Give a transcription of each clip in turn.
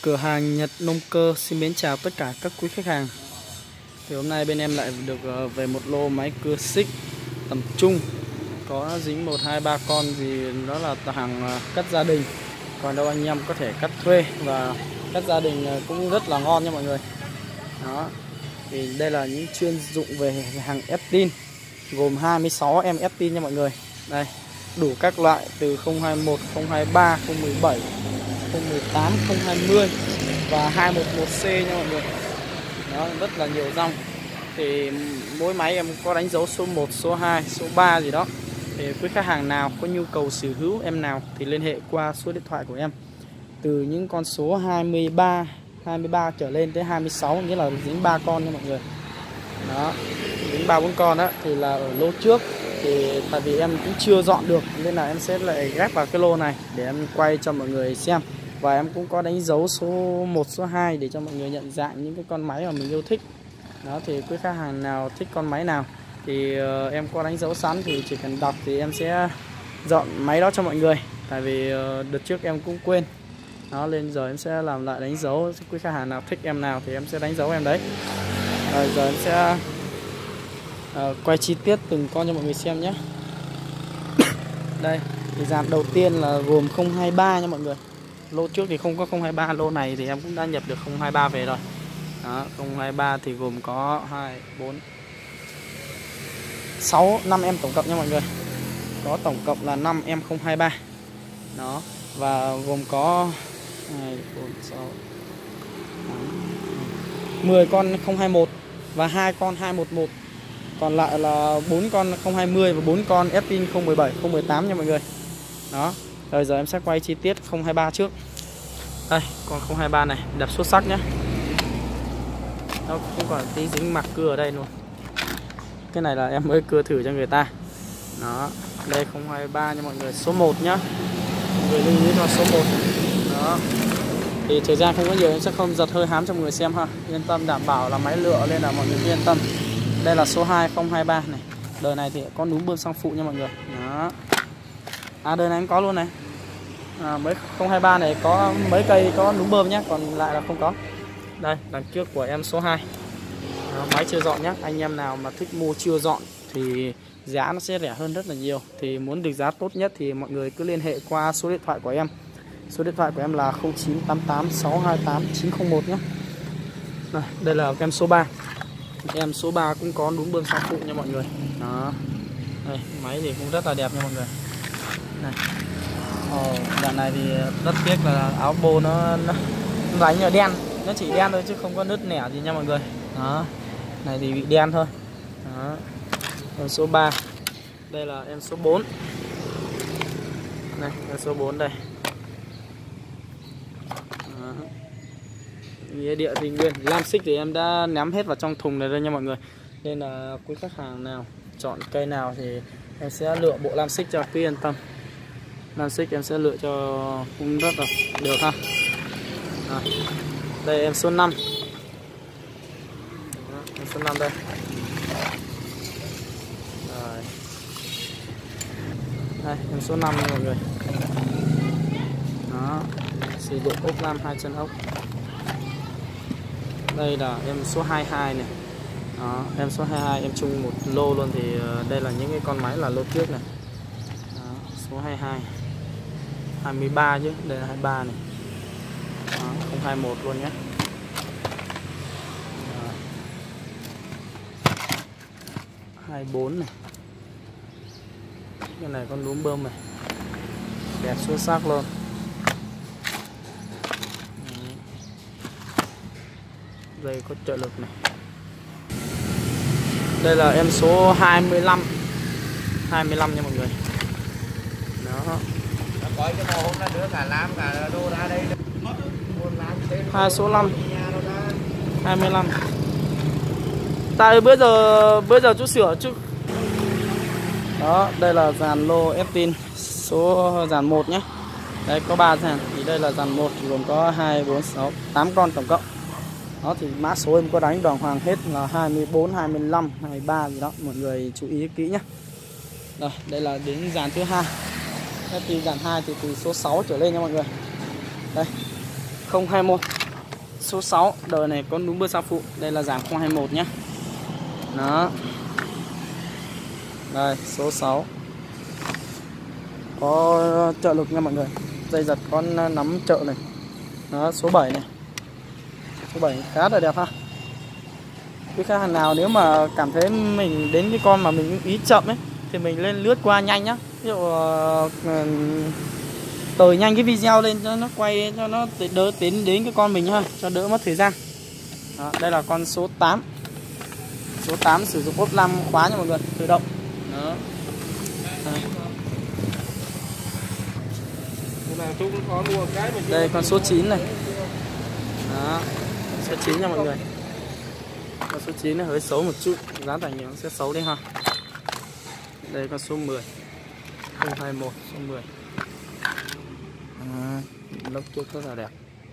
Cửa hàng Nhật Nông Cơ xin mến chào tất cả các quý khách hàng. Thì hôm nay bên em lại được về một lô máy cưa xích tầm trung, có dính 1, 2, 3 con vì nó là hàng cắt gia đình. Còn đâu anh em có thể cắt thuê và cắt gia đình cũng rất là ngon nha mọi người. Đó. Thì đây là những chuyên dụng về hàng ép tin, gồm 26 em ép tin nha mọi người. Đây, đủ các loại từ 021, 023, 017, 018, 020 và 211C nha mọi người. Đó, rất là nhiều dòng. Thì mỗi máy em có đánh dấu số 1, số 2, số 3 gì đó. Thì quý khách hàng nào có nhu cầu sở hữu em nào thì liên hệ qua số điện thoại của em. Từ những con số 23 trở lên tới 26, nghĩa là dính 3 con nha mọi người. Đó, dính 3-4 con đó thì là ở lô trước. Thì tại vì em cũng chưa dọn được nên là em sẽ lại ghép vào cái lô này để em quay cho mọi người xem. Và em cũng có đánh dấu số 1, số 2 để cho mọi người nhận dạng những cái con máy mà mình yêu thích. Đó, thì quý khách hàng nào thích con máy nào thì em có đánh dấu sẵn, thì chỉ cần đọc thì em sẽ dọn máy đó cho mọi người. Tại vì đợt trước em cũng quên. Đó, lên giờ em sẽ làm lại đánh dấu. Quý khách hàng nào thích em nào thì em sẽ đánh dấu em đấy. Rồi giờ em sẽ quay chi tiết từng con cho mọi người xem nhé. Đây, thì dàn đầu tiên là gồm 023 nha mọi người. Lô trước thì không có 023, lô này thì em cũng đã nhập được 023 về rồi. Đó, 023 thì gồm có 2, 4, 6, 5 em tổng cộng nha mọi người. Có tổng cộng là 5 em 023. Đó, và gồm có 2, 4, 6, 10 con 021 và 2 con 211. Còn lại là 4 con 020 và 4 con ép tin 017, 018 nha mọi người. Đó. Rồi giờ em sẽ quay chi tiết 023 trước. Đây, con 023 này đẹp xuất sắc nhé. Nó cũng còn tí dính mặt cưa ở đây luôn. Cái này là em mới cưa thử cho người ta. Đó, đây 023 nha mọi người, số 1 nhá. Mọi người lưu ý cho số 1. Đó. Thì thời gian không có nhiều em sẽ không giật hơi hám cho mọi người xem ha. Yên tâm, đảm bảo là máy lựa nên là mọi người yên tâm. Đây là số 2 023 này. Đời này thì có núm bơm xăng phụ nha mọi người. Đó. À, đời này em có luôn này. Mới 023 này có mấy cây có núm bơm nhé, còn lại là không có. Đây, đằng trước của em số 2. Đó, máy chưa dọn nhé. Anh em nào mà thích mua chưa dọn thì giá nó sẽ rẻ hơn rất là nhiều. Thì muốn được giá tốt nhất thì mọi người cứ liên hệ qua số điện thoại của em. Số điện thoại của em là 0988 628 901 nhé. Đây là em số 3. Em số 3 cũng có núm bơm xăng phụ nha mọi người. Đó. Đây, máy thì cũng rất là đẹp nha mọi người. Này. Đoạn này thì rất tiếc là áo bô nó đánh ở đen, nó chỉ đen thôi chứ không có nứt nẻ gì nha mọi người. Đó. Này thì bị đen thôi. Đó. Em số 3. Đây là em số 4. Đây, em số 4 đây. Nghĩa địa thì nguyên lam xích thì em đã ném hết vào trong thùng này rồi nha mọi người. Nên là quý khách hàng nào chọn cây nào thì em sẽ lựa bộ lam xích cho cứ yên tâm. Lam xích em sẽ lựa cho cũng rất là được ha. Đây em số 5. Đó, em số 5 đây. Rồi. Đây em số 5 nha mọi người. Đó, sử dụng ốp lam 2 chân ốc. Đây là em số 22 này. Đó, em số 22 em chung một lô luôn. Thì đây là những cái con máy là lô trước này. Đó, số 22 23 chứ, đây là 23 này. Đó, 021 luôn nhé. Đó. 24 này. Cái này con núm bơm này. Đẹp xuất sắc luôn. Dây có trợ lực này. Đây là em số 25 nha mọi người. Đó. Hai số 5 25. Tại bữa giờ chú sửa chứ. Đó, đây là dàn lô ép tin số dàn 1 nhé. Đây có 3 dàn, thì đây là dàn 1 gồm có 2, 4, 6, 8 con tổng cộng. Đó, thì mã số em có đánh đàng hoàng hết là 24, 25, 23 gì đó, mọi người chú ý kỹ nhé. Rồi, đây là đến dàn thứ 2. Thì dàn 2 thì từ số 6 trở lên nha mọi người. Đây, 021 số 6, đời này có núm bơm sao phụ. Đây là dàn 021 nhé. Đó. Đây số 6. Có trợ lực nha mọi người. Dây giật con nắm trợ này. Đó số 7 này. Số 7 khá là đẹp ha. Cái khách hàng nào nếu mà cảm thấy mình đến cái con mà mình ý chậm ấy thì mình lên lướt qua nhanh nhá. Ví dụ tời nhanh cái video lên cho nó quay, cho nó đỡ tiến đến cái con mình ha, cho đỡ mất thời gian. Đó, đây là con số 8. Số 8 sử dụng ốp lam khóa nha mọi người, tự động. Đó. Đây con số 9 này. Đó, số 9 nha mọi người. Con số 9 nó hơi xấu một chút, giá thành nó sẽ xấu đi ha. Đây con số 10. 021 số 10. Lốc trước rất là đẹp.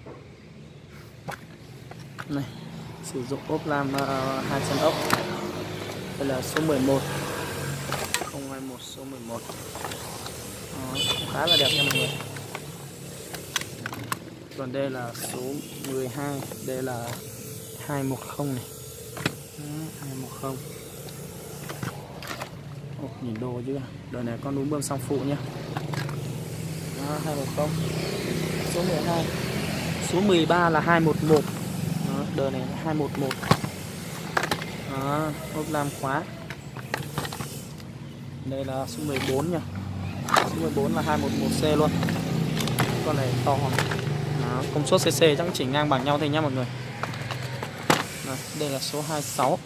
Này, sử dụng ốp lam 2 chân ốc. Đây là số 11. 021 số 11. Đó, khá là đẹp nha mọi người. Còn đây là số 12, đây là 210 này. Đó, 210. Ồ, nhìn đồ chứ. Đời này con núm bơm song phụ nhá. Đó, 210. Số 12. Số 13 là 211. Đó, đời này là 211. Đó, ốp lam khóa. Đây là số 14 nha. Số 14 là 211C luôn. Con này to. Đó, công suất cc chắc chỉ ngang bằng nhau thôi nhá mọi người. Đó, đây là số 26.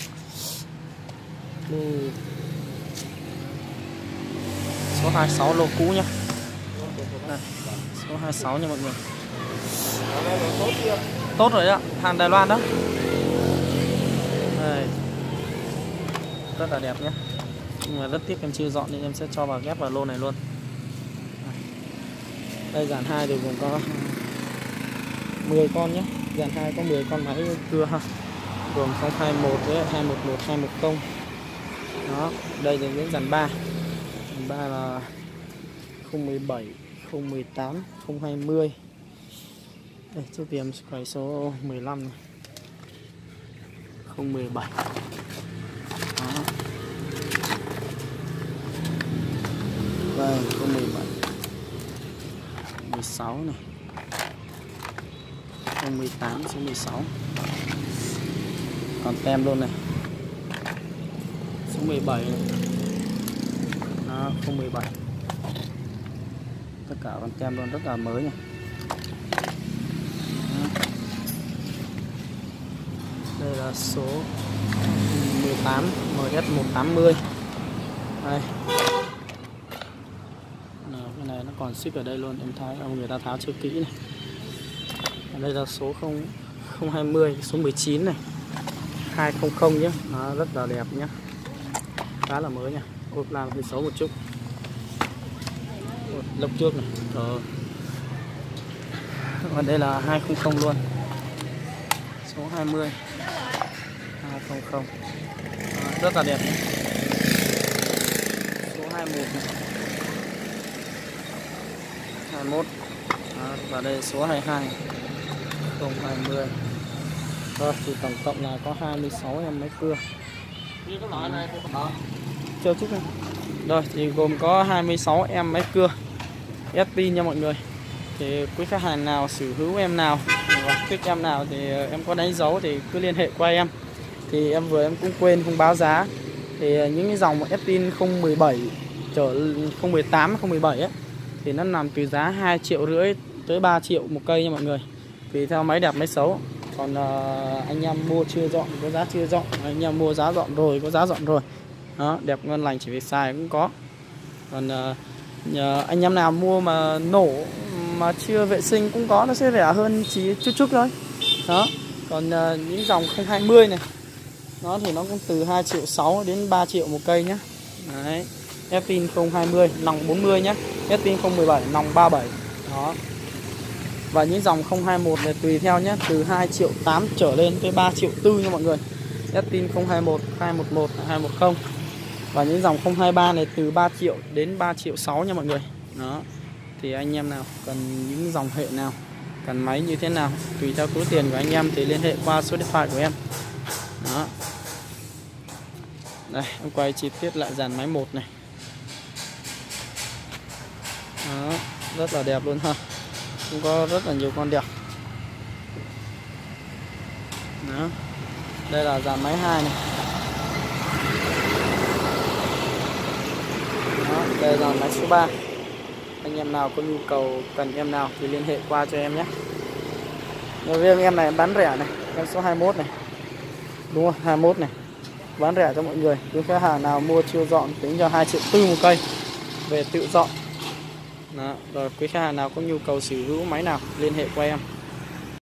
Số 26 lô cũ nhá. Đây, số 26 nha mọi người. Tốt rồi ạ, hàng Đài Loan đó. Đây. Rất là đẹp nhé. Nhưng mà rất tiếc em chưa dọn nên em sẽ cho vào ghép vào lô này luôn. Đây dàn 2 thì gồm có 10 con nhé. Dàn 2 có 10 con máy cưa ha. Gồm 021 với 211, 210. Đó, đây là những dàn 3. Dàn 3 là 017, 018, 020. Đây, trước tiên quay số 15 này. 017. Đó. Đây, 017. 16 này. 018, số 16. Còn tem luôn này. Số 17 này. Đó, 017. Tất cả con tem luôn, rất là mới này. Đây là số 18 MS180. Đây. Cái này nó còn xích ở đây luôn, em thấy người ta tháo chưa kỹ này. Đây là số 020, số 19 này. 200 nhé. Nó rất là đẹp nhé. Khá là mới nha. Ốp lam hơi xấu một chút. Lốc trước này. Còn đây là 200 luôn. Số 20. 200. Rất là đẹp. Số 21 này. 21. Và đây số 22. 020. Rồi thì tổng cộng là có 26 em máy cưa. Chờ chút này. Rồi thì gồm có 26 em máy cưa Espin nha mọi người. Thì quý khách hàng nào sở hữu em nào thích em nào thì em có đánh dấu thì cứ liên hệ qua em. Thì em cũng quên không báo giá. Thì những cái dòng Espin 017 trở 018, 017 ấy thì nó nằm từ giá 2,5 triệu tới 3 triệu một cây nha mọi người. Tùy theo máy đẹp máy xấu. Còn anh em mua chưa dọn có giá chưa dọn, anh em mua giá dọn rồi có giá dọn rồi. Đó, đẹp ngon lành chỉ việc xài cũng có. Còn anh em nào mua mà nổ mà chưa vệ sinh cũng có, nó sẽ rẻ hơn chỉ chút thôi. Đó. Còn những dòng 020 này nó thì nó cũng từ 2,6 triệu đến 3 triệu một cây nhé. Đấy. Espin 020 nòng 40 nhé. Espin 017 nòng 37. Đó. Và những dòng 021 này tùy theo nhé, từ 2,8 triệu trở lên tới 3,4 triệu nha mọi người. Espin 021, 211, 210. Và những dòng 023 này từ 3 triệu đến 3,6 triệu nha mọi người. Đó. Thì anh em nào cần những dòng hệ nào Cần máy như thế nào tùy theo túi tiền của anh em thì liên hệ qua số điện thoại của em. Đó. Đây em quay chi tiết lại dàn máy 1 này. Đó, rất là đẹp luôn ha. Cũng có rất là nhiều con đẹp. Đó. Đây là dàn máy 2 này. Đó, đây là dàn máy số 3. Anh em nào có nhu cầu cần em nào thì liên hệ qua cho em nhé. Riêng em này em bán rẻ này, em số 21 này. Đúng không? 21 này. Bán rẻ cho mọi người. Cứ khách hàng nào mua chưa dọn tính cho 2,4 triệu một cây về tự dọn. Đó, rồi quý khách hàng nào có nhu cầu sở hữu máy nào liên hệ qua em.